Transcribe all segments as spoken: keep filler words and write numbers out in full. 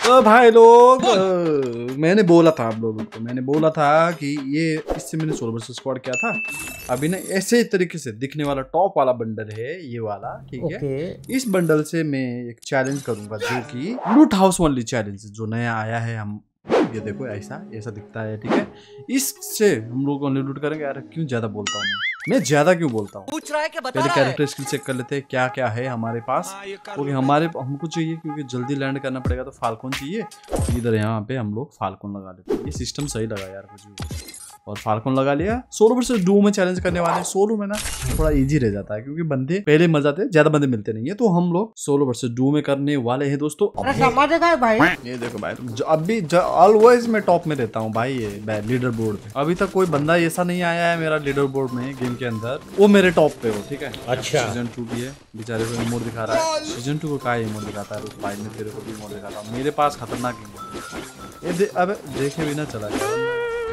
तो भाई लोग आ, मैंने बोला था आप लोगों को, मैंने बोला था कि ये इससे मैंने सोलो वर्सेस स्क्वाड किया था। अभी ना ऐसे तरीके से दिखने वाला टॉप वाला बंडल है ये वाला, ठीक है। okay. इस बंडल से मैं एक चैलेंज करूंगा जो कि लूट हाउस ओनली चैलेंज जो नया आया है। हम ये देखो ऐसा ऐसा दिखता है, ठीक है। इससे हम लोग ओनली लूट करेंगे। यार क्यों ज्यादा बोलता हूँ मैं मैं ज्यादा क्यों बोलता हूँ? पूछ रहा है कि बता पहले कैरेक्टर स्किल चेक कर लेते हैं क्या क्या है हमारे पास। क्योंकि हमारे हमको चाहिए, क्योंकि जल्दी लैंड करना पड़ेगा तो फाल्कन चाहिए। इधर यहाँ पे हम लोग फाल्कन लगा लेते हैं। ये सिस्टम सही लगा यार मुझे, और फाल्कन लगा लिया। सोलो वर्सेस डू में चैलेंज करने वाले हैं। सोलो में ना थोड़ा इजी रह जाता है क्योंकि बंदे पहले मर जाते हैं, ज्यादा बंदे मिलते नहीं है। तो हम लोग सोलो वर्सेस डू में करने वाले हैं दोस्तों। भाई ये देखो भाई, अभी ऑलवेज मैं टॉप में रहता हूँ भाई ये लीडर बोर्ड पे। अभी तक कोई बंदा ऐसा नहीं आया है मेरा लीडर बोर्ड में गेम के अंदर वो मेरे टॉप पे हो, ठीक है। अच्छा सीजन टू भी है, बेचारे को इमोट दिखा रहा है। सीजन टू को क्या इमोट दिखाता है उस भाई ने, तेरे को भी इमोट दिखाता हूँ। मेरे पास खतरनाक इमोट ये दे, अब देखे बिना चला गया।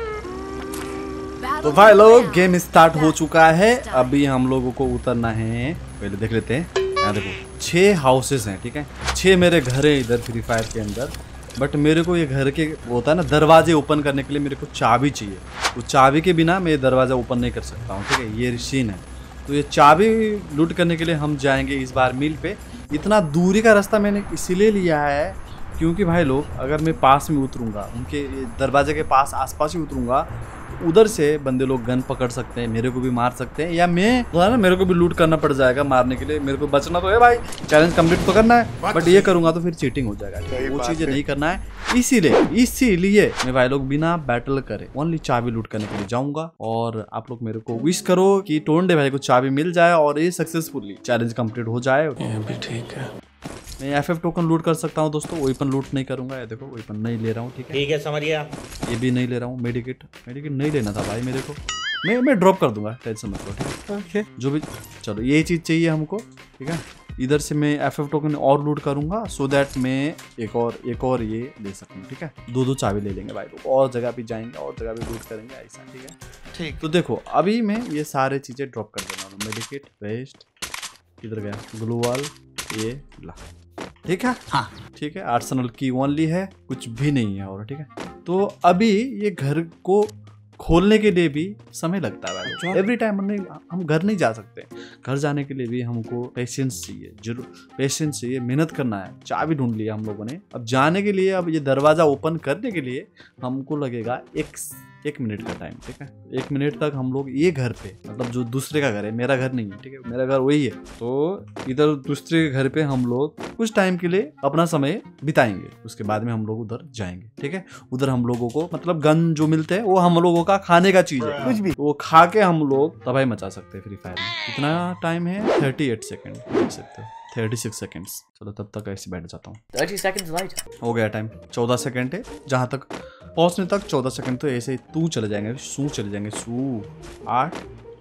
तो भाई लोग गेम स्टार्ट हो चुका है। अभी हम लोगों को उतरना है, पहले देख लेते हैं। यहाँ देखो छह हाउसेस हैं, ठीक है। छह मेरे घर है इधर फ्री फायर के अंदर। बट मेरे को ये घर के होता है ना दरवाजे ओपन करने के लिए मेरे को चाबी चाहिए। तो चाबी के बिना मैं दरवाजा ओपन नहीं कर सकता हूँ, ठीक है। ये सीन है। तो ये चाबी लूट करने के लिए हम जाएंगे इस बार मिल पे। इतना दूरी का रास्ता मैंने इसीलिए लिया है क्योंकि भाई लोग अगर मैं पास में उतरूंगा, उनके दरवाजे के पास आसपास ही उतरूंगा, उधर से बंदे लोग गन पकड़ सकते हैं, मेरे को भी मार सकते हैं, या मैं तो है ना मेरे को भी लूट करना पड़ जाएगा मारने के लिए। मेरे को बचना तो है भाई, चैलेंज कंप्लीट तो करना है। बट ये करूंगा तो फिर चीटिंग हो जाएगा, वो चीजें नहीं करना है। इसीलिए इसीलिए मैं भाई लोग बिना बैटल करे ओनली चाबी लूट करने के लिए जाऊंगा। और आप लोग मेरे को विश करो कि टोंडे भाई को चाबी मिल जाए और ये सक्सेसफुली चैलेंज कंप्लीट हो जाए। ये भी ठीक है। मैं एफ एफ टोकन लूट कर सकता हूँ दोस्तों, वेपन लूट नहीं करूंगा। ये देखो वेपन नहीं ले रहा हूँ, ठीक है। ठीक है समझ गया। ये भी नहीं ले रहा हूँ। मेडिकेट मेडिकेट नहीं लेना था भाई मेरे को, मैं मैं ड्रॉप कर दूंगा, टेंशन मत लो, ठीक है। ओके जो भी चलो ये चीज चाहिए हमको, ठीक है। इधर से मैं एफ एफ टोकन और लूट करूंगा सो दैट मैं एक और एक और ये ले सकूँ, ठीक है। दो दो चाबी ले लेंगे भाई लोग, और जगह भी जाएंगे और जगह भी लूट करेंगे ऐसा, ठीक है। ठीक तो देखो अभी मैं ये सारे चीजें ड्रॉप कर देना हूँ। मेडिकेट वेस्ट किधर गया, ग्लू वॉल ये ला, ठीक है। हाँ ठीक है। आर्सेनल की ओनली है, कुछ भी नहीं है और, ठीक है। तो अभी ये घर को खोलने के लिए भी समय लगता है। एवरी टाइम हम हम घर नहीं जा सकते। घर जाने के लिए भी हमको पेशेंस चाहिए, जरूर पेशेंस चाहिए, मेहनत करना है। चाबी ढूंढ लिया हम लोगों ने। अब जाने के लिए, अब ये दरवाजा ओपन करने के लिए हमको लगेगा एक एक मिनट का टाइम, ठीक है। एक मिनट तक हम लोग ये घर पे, मतलब जो दूसरे का घर है, मेरा घर नहीं है, ठीक है, मेरा घर वही है। तो इधर दूसरे के घर पे हम लोग कुछ टाइम के लिए अपना समय बिताएंगे। उसके बाद में हम लोग उधर जाएंगे, ठीक है। उधर हम लोगो को मतलब गन जो मिलते हैं वो हम लोगों का खाने का चीज है, कुछ भी वो खा के हम लोग तबाही मचा सकते हैं फ्री फायर में। कितना टाइम है? थर्टी एट सेकेंड देख सकते हो, थर्टी सिक्स सेकेंड्स। चलो तब तक ऐसे बैठ जाता हूँ। थर्टी सेकेंड्स लाइट हो गया टाइम, चौदह सेकेंड है जहाँ तक पहुंचने तक। चौदह सेकंड तो ऐसे ही तू चले जाएंगे, सू चले जाएंगे, सू आठ।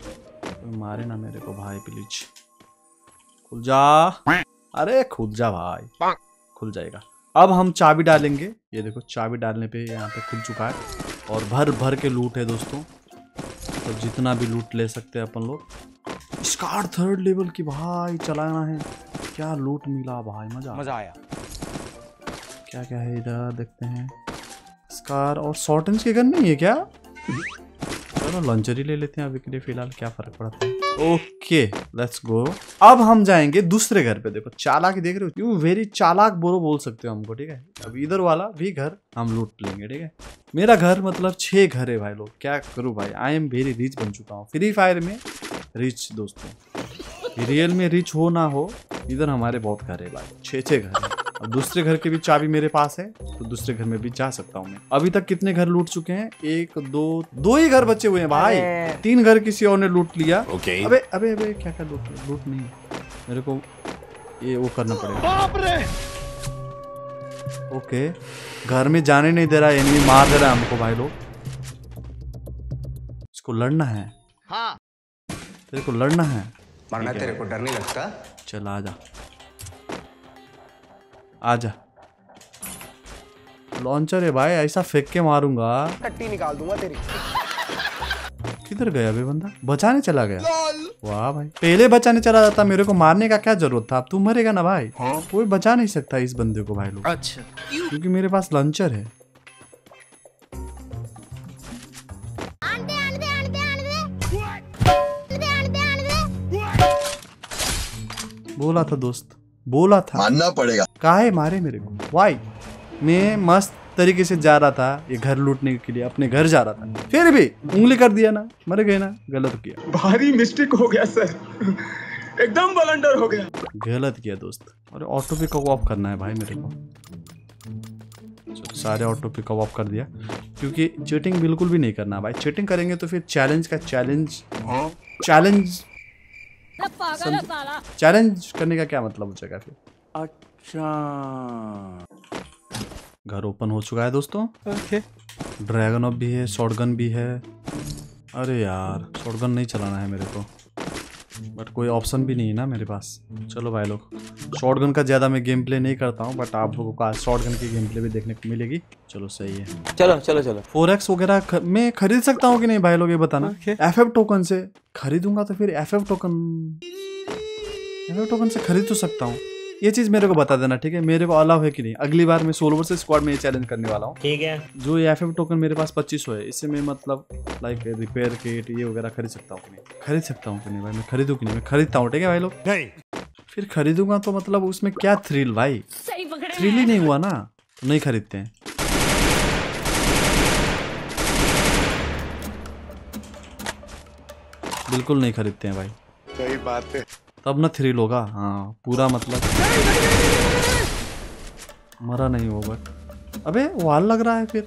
तो मारे ना मेरे को भाई, प्लीज खुल जा। अरे खुल जा भाई, खुल जाएगा। अब हम चाबी डालेंगे। ये देखो चाबी डालने पे यहाँ पे खुल चुका है और भर भर के लूट है दोस्तों। तो जितना भी लूट ले सकते हैं अपन लोग। स्कार थर्ड लेवल की भाई चलाना है। क्या लूट मिला भाई, मजा मजा आया। क्या क्या है इधर देखते हैं। स्कार और शॉर्ट रेंज के गन नहीं है क्या? चलो लॉन्चर ही ले लेते हैं अभी के लिए, फिलहाल क्या फर्क पड़ता है। Okay let's go. अब हम जाएंगे दूसरे घर पे। देखो चालाक देख रहे हो, यू वेरी चालाक बोलो बोल सकते हो हमको, ठीक है। अब इधर वाला भी घर हम लूट लेंगे, ठीक है। मेरा घर मतलब छह घर है भाई लोग, क्या करूँ भाई। आई एम वेरी रिच बन चुका हूँ फ्री फायर में, रिच दोस्तों। रियल में रिच हो ना हो, इधर हमारे बहुत घर है भाई, छह छह घर है। अब दूसरे घर की भी चाबी मेरे पास है तो दूसरे घर में भी जा सकता हूँ मैं। अभी तक कितने घर लूट चुके हैं? एक दो दो ही घर बचे हुए हैं भाई। तीन घर किसी और ने लूट लिया। okay. अबे अबे अबे क्या क्या लूट लूट नहीं, मेरे को ये वो करना पड़ेगा। बाप रे। ओके घर में जाने नहीं दे रहा, एनिमी मार दे रहा है हमको भाई लोग। इसको लड़ना है। हाँ तेरे को लड़ना है। मरना तेरे को डर नहीं लगता? चल आजा आजा। लॉन्चर है भाई, ऐसा फेंक के मारूंगा टट्टी निकाल दूंगा तेरी। किधर गया अभी बंदा? बचाने चला गया। वाह भाई, पहले बचाने चला जाता, मेरे को मारने का क्या जरूरत था? अब तू मरेगा ना भाई। हाँ? कोई बचा नहीं सकता इस बंदे को भाई लोग। अच्छा, क्योंकि मेरे पास लॉन्चर है। बोला था दोस्त, बोला था मानना पड़ेगा। काहे मारे मेरे को? वाई? मैं मस्त तरीके से जा रहा था ये घर लूटने के लिए, अपने घर जा रहा था, फिर भी उंगली कर दिया ना, मर गए ना। गलत किया, भारी मिस्टेक हो गया सर, एकदम ब्लंडर हो गया, गलत किया दोस्त। अरे ऑटो पिक ऑफ करना है भाई मेरे को। सारे ऑटो पिक ऑफ कर दिया, क्योंकि चीटिंग बिल्कुल भी नहीं करना भाई। चीटिंग करेंगे तो फिर चैलेंज का चैलेंज चैलेंज चैलेंज करने का क्या मतलब हो जाएगा फिर? अच्छा, घर ओपन हो चुका है दोस्तों। ओके, ड्रैगन ऑफ भी है, शॉटगन भी है। अरे यार शॉटगन नहीं चलाना है मेरे को, बट कोई ऑप्शन भी नहीं है ना मेरे पास। चलो भाई लोग, शॉटगन का ज़्यादा मैं गेम प्ले नहीं करता हूँ, बट आप लोगों को शॉटगन की गेम प्ले भी देखने को मिलेगी। चलो सही है, चलो चलो चलो। फोर एक्स वगैरह ख... मैं खरीद सकता हूँ कि नहीं भाई लोग, ये बताना। एफ एफ टोकन से खरीदूंगा तो फिर F F token F F token से खरीद तो सकता हूँ। ये चीज मेरे को बता देना, ठीक है? मेरे को अलाउ है कि नहीं। अगली बार मैं सोलो वर्सेस स्क्वाड में ये चैलेंज करने वाला हूँ, ठीक है? जो ये एफ एफ टोकन मेरे पास पच्चीस सौ है, इससे मैं मतलब लाइक रिपेयर किट ये वगैरह खरीद सकता हूँ कि नहीं? खरीद सकता हूँ कि नहीं भाई? मैं खरीदूँ कि नहीं? मैं खरीदता हूँ, ठीक है भाई लोग? फिर खरीदूंगा तो मतलब उसमें क्या थ्रिल भाई? थ्रिल ही नहीं हुआ ना, तो नहीं खरीदते हैं। बिल्कुल नहीं खरीदते हैं भाई। सही बात है, तब ना थ्रिल होगा। हाँ पूरा मतलब मरा नहीं होगा। अबे वाल लग रहा है फिर।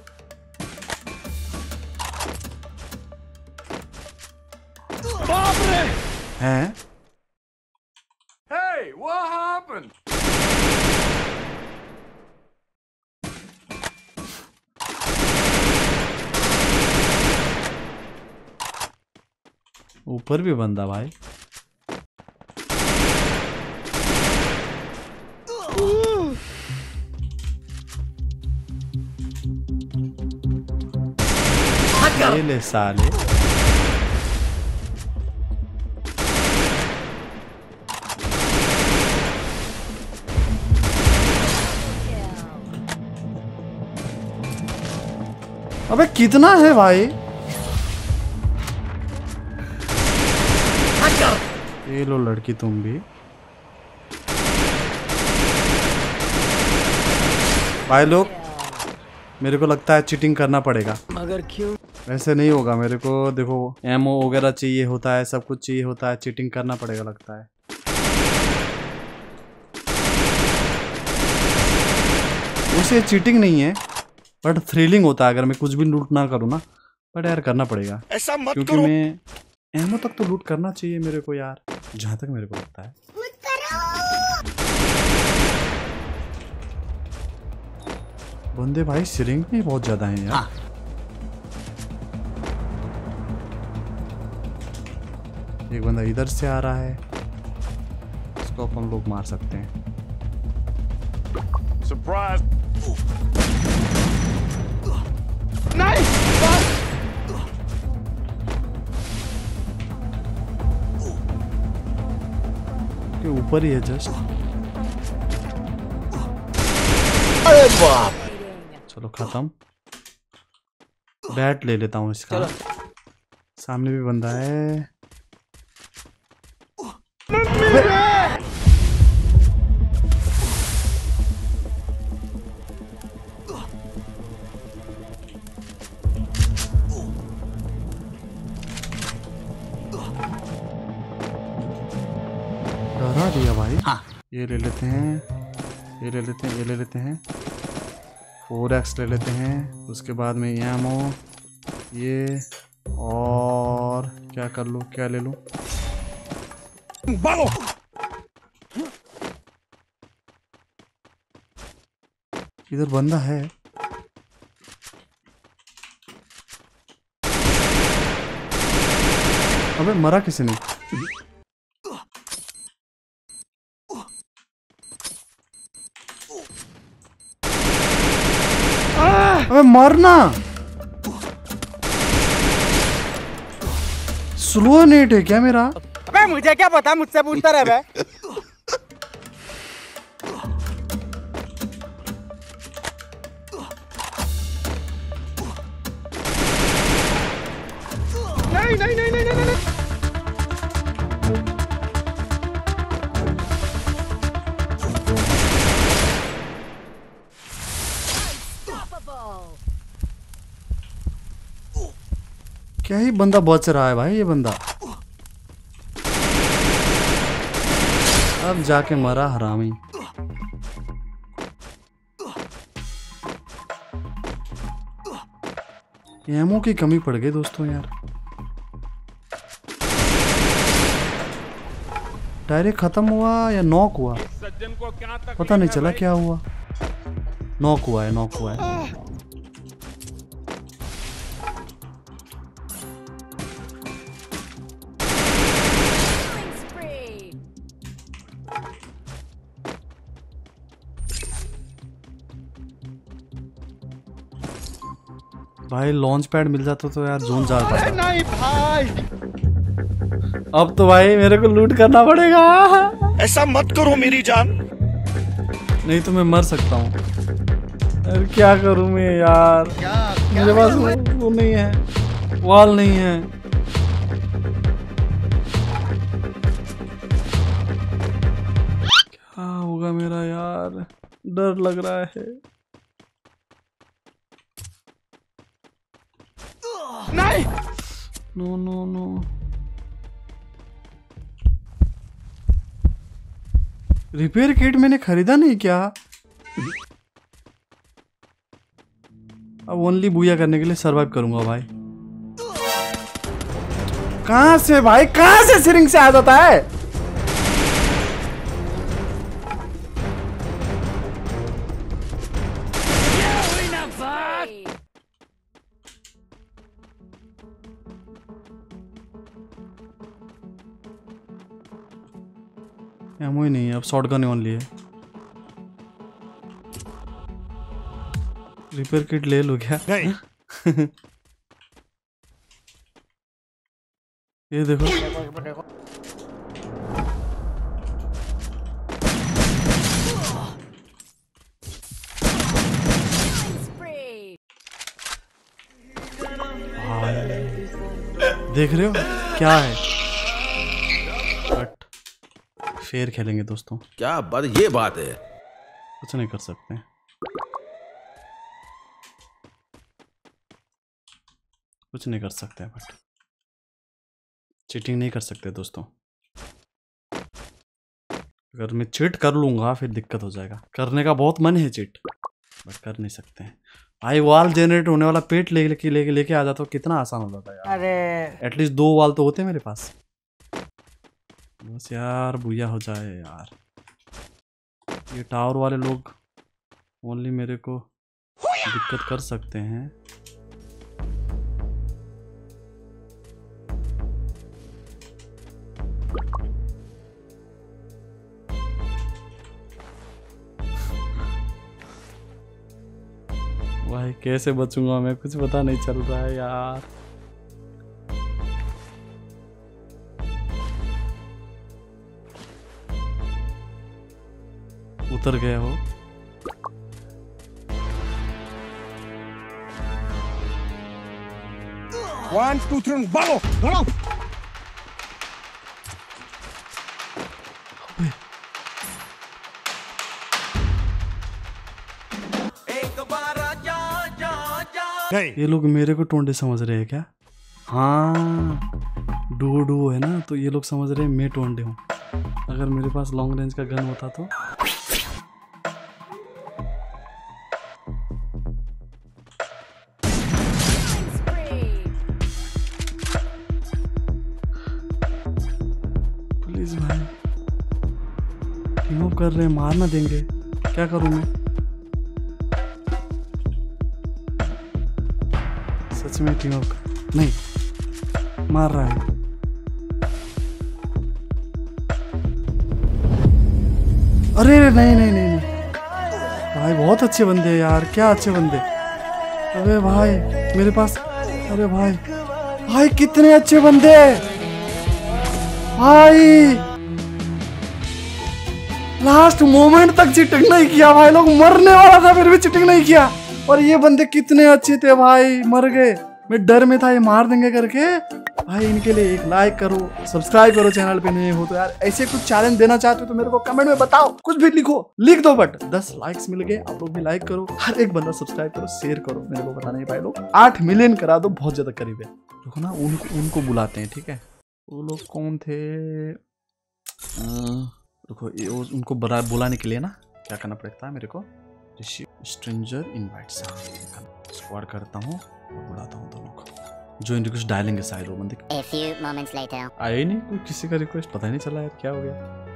बाप रे! हैं? Hey, what happened? ऊपर भी बंदा भाई। ये ले साले। अबे कितना है भाई? ये लो लड़की तुम भी। भाई लोग मेरे को लगता है चीटिंग करना पड़ेगा। मगर क्यों? वैसे नहीं होगा, मेरे को देखो एमओ वगैरह चाहिए होता है, सब कुछ चाहिए होता है, चीटिंग करना पड़ेगा लगता है। वैसे चीटिंग नहीं है बट थ्रिलिंग होता है अगर मैं कुछ भी लूट ना करूँ ना, बट यार करना पड़ेगा। ऐसा मत क्योंकि करो। मैं एमओ तक तो लूट करना चाहिए मेरे को यार, जहाँ तक मेरे को लगता है। बंदे भाई सिरिंग में बहुत ज्यादा हैं यार। हाँ। एक बंदा इधर से आ रहा है, इसको अपन लोग मार सकते हैं। सरप्राइज! नाइस! के ऊपर ही है जस्ट। अरे बाप! चलो खत्म। बैट ले लेता हूँ इसका। सामने भी बंदा है। डरा दिया भाई। हाँ। ये ले लेते हैं, ये ले लेते हैं, ये ले लेते हैं। फोर एक्स ले लेते हैं, उसके बाद में एमओ, ये और क्या कर लूँ, क्या ले लूँ? इधर बंदा है। अबे मरा किसी ने? अबे मरना। स्लो नेट है क्या मेरा? अबे अबे मुझे क्या पता, मुझसे पूछता रहे बे। नहीं नहीं नहीं नहीं नहीं, नहीं। क्या ही बंदा बच रहा है भाई, ये बंदा अब जाके मरा हरामी। एमओ की कमी पड़ गई दोस्तों यार। डायरेक्ट खत्म हुआ या नॉक हुआ, पता नहीं चला क्या हुआ। नॉक हुआ है, नॉक हुआ है। भाई लॉन्च पैड मिल जाता तो यार जोन जा पाता। नहीं भाई, अब तो भाई मेरे को लूट करना पड़ेगा। ऐसा मत करो मेरी जान, नहीं तो मैं मर सकता हूँ। अरे क्या करूँ मैं यार, क्या, मेरे पास वो, वो नहीं है, वॉल नहीं है। क्या होगा मेरा यार, डर लग रहा है। नहीं, no no no, repair kit मैंने खरीदा नहीं क्या? अब ओनली बुया करने के लिए सरवाइव करूंगा भाई। कहां से भाई, कहां से सिरिंग से आ जाता है? एमओ ही नहीं है, अब शॉटगन ओनली है। रिपेयर किट ले लो क्या? नहीं। ये देखो, देख रहे हो क्या है? कट फेयर खेलेंगे दोस्तों। क्या बात, ये बात है। कुछ नहीं कर सकते, कुछ नहीं कर सकते, बट चीटिंग नहीं कर सकते दोस्तों। अगर मैं चीट कर लूंगा फिर दिक्कत हो जाएगा। करने का बहुत मन है चीट, बट कर नहीं सकते हैं भाई। वॉल जनरेट होने वाला पेट लेके लेके लेके आ जाता तो कितना आसान हो जाता यार। अरे एटलीस्ट दो वॉल तो होते मेरे पास। बस यार बुया हो जाए यार। ये टावर वाले लोग ओनली मेरे को दिक्कत कर सकते हैं। भाई कैसे बचूंगा मैं, कुछ पता नहीं चल रहा है यार। उतर गया हो। वन टू थ्री भागो भागो। ये लोग मेरे को टोंडे समझ रहे हैं क्या? हाँ डू डू है ना, तो ये लोग समझ रहे हैं मैं टोंडे हूँ। अगर मेरे पास लॉन्ग रेंज का गन होता तो प्लीज भाई, टीम अप कर रहे हैं, मार ना देंगे, क्या करूँ मैं? सच में टीम अप नहीं, मार रहा है। अरे नहीं नहीं नहीं नहीं भाई, बहुत अच्छे बंदे हैं यार, क्या अच्छे बंदे। अबे भाई मेरे पास, अरे भाई भाई कितने अच्छे बंदे। भाई लास्ट मोमेंट तक चीटिंग नहीं किया भाई लोग, मरने वाला था फिर भी चीटिंग नहीं किया। और ये बंदे कितने अच्छे थे भाई, मर गए। मैं डर में था ये मार देंगे करके। भाई इनके लिए एक लाइक करो, सब्सक्राइब करो चैनल पे नए हो तो यार। ऐसे कुछ चैलेंज देना चाहते हो तो मेरे को कमेंट में बताओ, कुछ भी लिखो, लिख दो। बट दस लाइक्स मिल गए, आप लोग भी लाइक करो, हर एक बंदा सब्सक्राइब करो, शेयर करो। मेरे को पता नहीं भाई लोग आठ मिलियन करा दो, बहुत ज्यादा करीब है। देखो ना उनको उनको बुलाते हैं, ठीक है। वो लोग कौन थे, देखो उनको बुलाने के लिए ना क्या करना पड़ता है मेरे को, स्ट्रेंजर इनवाइट्स स्क्वाड करता हूँ और बुलाता हूँ दोनों को। जो रिक्वेस्ट डालेंगे शायद वो बंदे। A few moments later. आए ही नहीं कोई, किसी का रिक्वेस्ट पता ही नहीं चला यार क्या हो गया।